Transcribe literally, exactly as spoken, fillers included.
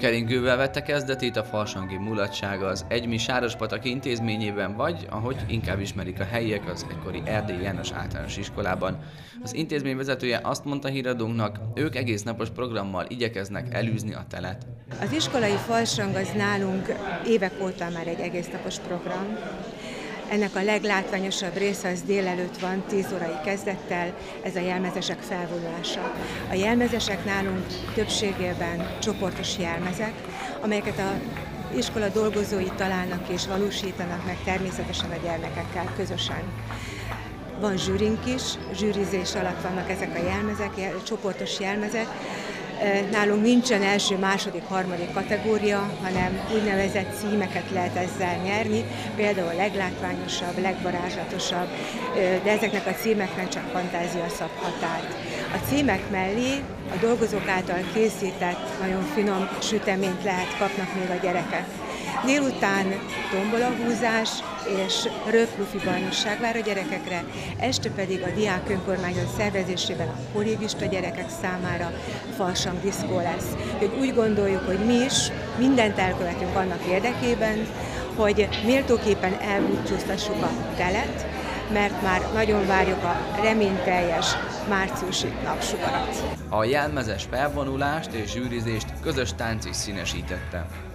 Keringővel vette kezdetét a farsangi mulatsága az Egymi Sárospataki intézményében, vagy, ahogy inkább ismerik a helyiek, az egykori Erdélyi János Általános Iskolában. Az intézmény vezetője azt mondta híradónknak, ők egész napos programmal igyekeznek elűzni a telet. Az iskolai farsang az nálunk évek óta már egy egész napos program. Ennek a leglátványosabb része az délelőtt van, tíz órai kezdettel, ez a jelmezesek felvonulása. A jelmezesek nálunk többségében csoportos jelmezek, amelyeket a iskola dolgozói találnak és valósítanak meg természetesen a gyermekekkel közösen. Van zsűrink is, zsűrizés alatt vannak ezek a jelmezek, csoportos jelmezek. Nálunk nincsen első, második, harmadik kategória, hanem úgynevezett címeket lehet ezzel nyerni, például a leglátványosabb, legvarázslatosabb, de ezeknek a címeknek csak fantázia szab határt. A címek mellé a dolgozók által készített, nagyon finom süteményt lehet kapnak még a gyerekek. Délután tombolahúzás és röplufi bajnokság vár a gyerekekre, este pedig a diák önkormányzat szervezésében a kollégista gyerekek számára farsang diszkó lesz. Úgy, úgy gondoljuk, hogy mi is mindent elkövetünk annak érdekében, hogy méltóképpen elbúcsúztassuk a telet, mert már nagyon várjuk a reményteljes márciusi napsugarat. A jelmezes felvonulást és zsűrizést közös tánc is színesítette.